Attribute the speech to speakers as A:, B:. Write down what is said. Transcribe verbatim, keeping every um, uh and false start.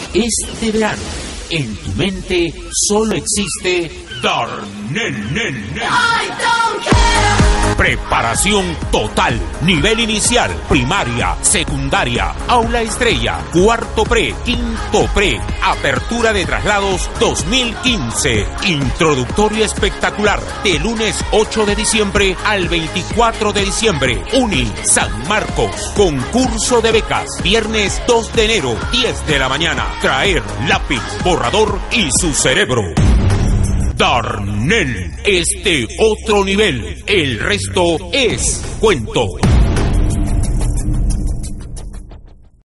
A: Este verano, en tu mente solo existe Darnell. Preparación total. Nivel inicial, primaria, secundaria, aula estrella, cuarto pre, quinto pre, apertura de traslados dos mil quince. Introductorio espectacular de lunes ocho de diciembre al veinticuatro de diciembre. Uni San Marcos. Concurso de becas. Viernes dos de enero, diez de la mañana. Traer lápiz, borrador y su cerebro. Darnell, este otro nivel. El resto es cuento.